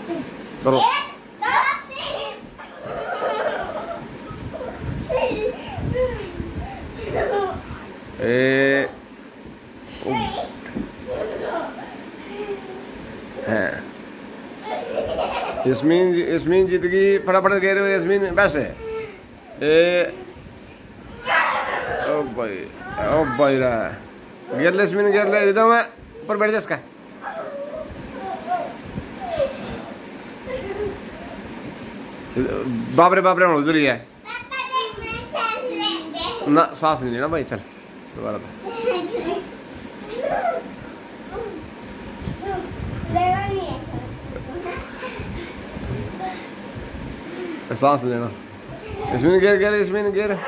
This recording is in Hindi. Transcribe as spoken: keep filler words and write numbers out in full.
चलो ए है यस्मीन यस्मीन जीत गई। फटाफट कह रहे हो यस्मीन वैसे ए ओ भाई ओ भाई रहा गिर ले यस्मीन गिर ले इधर मैं ऊपर बैठ जा इसका बाप रे बाप रे उधर ही है ना सांस नहीं लेना भाई। चल दोबारा तो सांस लेना इसमें गिर गिर इसमें गिर